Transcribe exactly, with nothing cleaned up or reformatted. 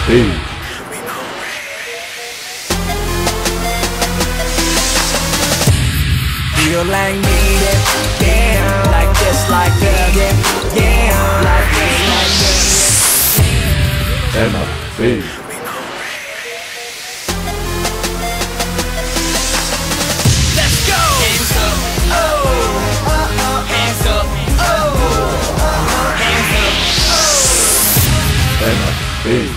B. Feel like me, yeah, like this, like that, yeah, like this, like that. Emma B. Let's go! Hands up, oh, uh, uh, hands up, oh, uh, hands up, oh. Emma B.